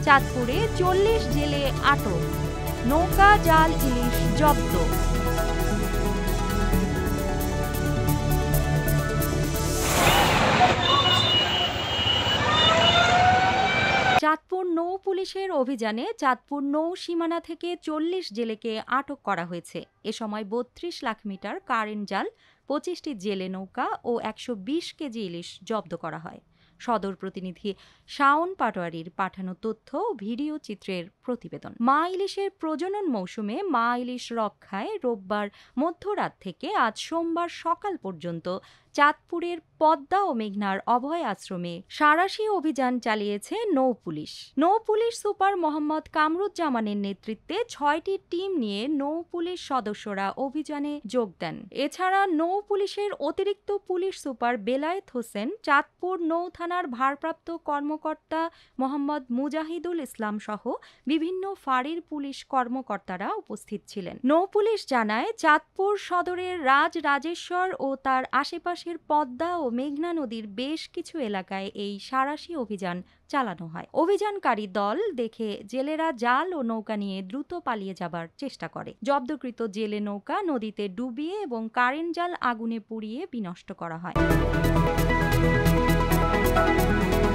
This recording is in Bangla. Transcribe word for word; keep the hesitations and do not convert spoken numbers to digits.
চাঁদপুরে চল্লিশ জেলে আটক, নৌকা জাল ইলিশ জব্দ। চাঁদপুর নৌ পুলিশের অভিযানে চাঁদপুর নৌ সীমানা থেকে চল্লিশ জেলেকে আটক করা হয়েছে। এ সময় বত্রিশ লাখ মিটার কারেন্ট জাল, পঁচিশটি জেলে নৌকা ও একশো বিশ কেজি ইলিশ জব্দ করা হয়। সদর প্রতিনিধি শাওন পাটোয়ারির পাঠানো তথ্য ও ভিডিও চিত্রের প্রতিবেদন। মা ইলিশের প্রজনন মৌসুমে মা ইলিশ রক্ষায় রোববার মধ্যরাত থেকে আজ সোমবার সকাল পর্যন্ত চাঁদপুরের পদ্মা ও মেঘনার অভয় আশ্রমে সাঁড়াশি অভিযান চালিয়েছে নৌ পুলিশ। নৌ পুলিশ সুপার মোহাম্মদ কামরুজ্জামানের নেতৃত্বে ছয়টি টিম নিয়ে নৌ পুলিশ সদস্যরা অভিযানে যোগ দেন। এছাড়া নৌ পুলিশের অতিরিক্ত পুলিশ সুপার বেলায়েত হোসেন, চাঁদপুর নৌ থানার ভারপ্রাপ্ত কর্মকর্তা মোহাম্মদ মুজাহিদুল ইসলাম সহ বিভিন্ন ফাঁড়ির পুলিশ কর্মকর্তারা উপস্থিত ছিলেন। নৌ পুলিশ জানায়, চাঁদপুর সদরের রাজ রাজেশ্বর ও তার আশেপাশের পদ্মা ও মেঘনা নদীর বেশ কিছু এলাকায় এই সাঁড়াশি অভিযান চালানো হয়। অভিযানকারী দল দেখে জেলেরা জাল ও নৌকা নিয়ে দ্রুত পালিয়ে যাবার চেষ্টা করে। জব্দকৃত জেলে নৌকা নদীতে ডুবিয়ে এবং কারেন্ট জাল আগুনে পুড়িয়ে বিনষ্ট করা হয়।